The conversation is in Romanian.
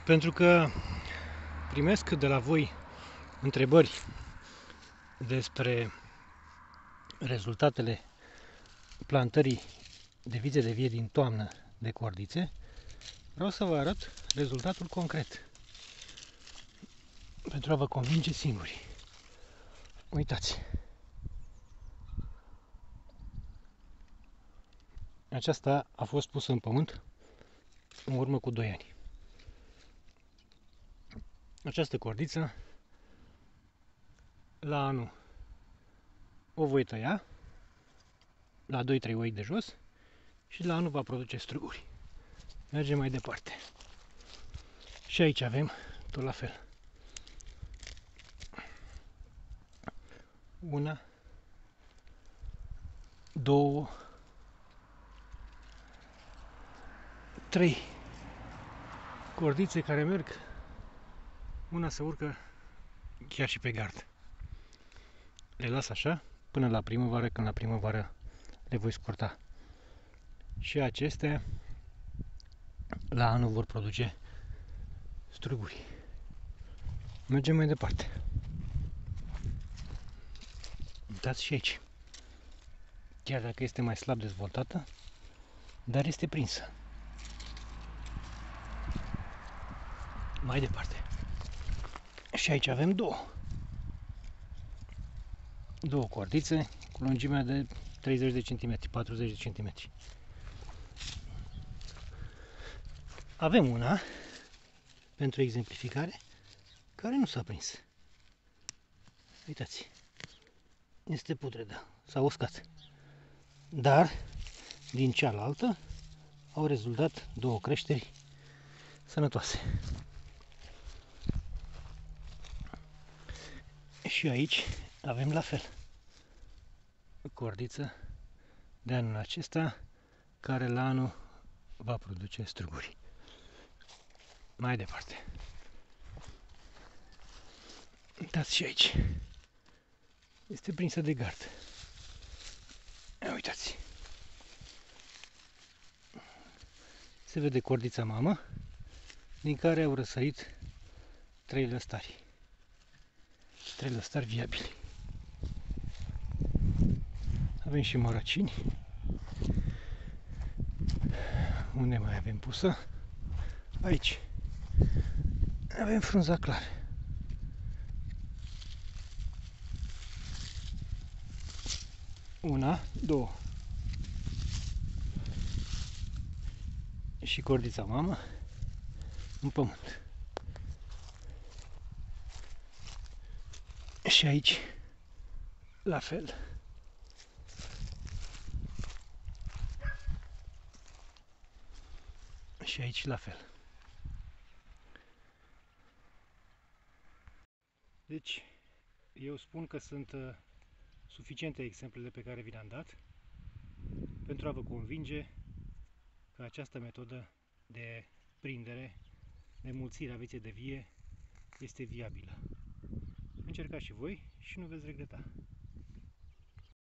Pentru că primesc de la voi întrebări despre rezultatele plantării de vițe de vie din toamnă de cordițe, vreau să vă arăt rezultatul concret pentru a vă convinge singuri. Uitați! Aceasta a fost pusă în pământ în urmă cu 2 ani. Această cordiță, la anul, o voi tăia la 2-3 oi de jos și la anul va produce struguri. Mergem mai departe. Și aici avem tot la fel. Una, două, trei cordițe care merg. Una se urcă chiar și pe gard. Le las așa până la primăvară, când la primăvară le voi scurta. Și acestea la anul vor produce struguri. Mergem mai departe. Uitați și aici. Chiar dacă este mai slab dezvoltată, dar este prinsă. Mai departe. Și aici avem două cordițe cu lungimea de 30 de cm, 40 de cm. Avem una, pentru exemplificare, care nu s-a prins. Uitați. Este putredă, s-a uscat. Dar, din cealaltă, au rezultat două creșteri sănătoase. Și aici avem la fel. Cordiță de anul acesta, care la anul va produce struguri. Mai departe. Uitați și aici. Este prinsă de gard. Uitați. Se vede cordița mamă, din care au răsărit 3 lăstari. 3 lăstari viabili. Avem și mărăcini. Unde mai avem pusă? Aici. Avem frunza clară. Una, două. Și cordița mamă în pământ. Și aici la fel. Și aici la fel. Deci, eu spun că sunt suficiente exemplele pe care vi le-am dat pentru a vă convinge că această metodă de prindere, de mulțire a viței de vie este viabilă. Încercați și voi și nu veți regreta.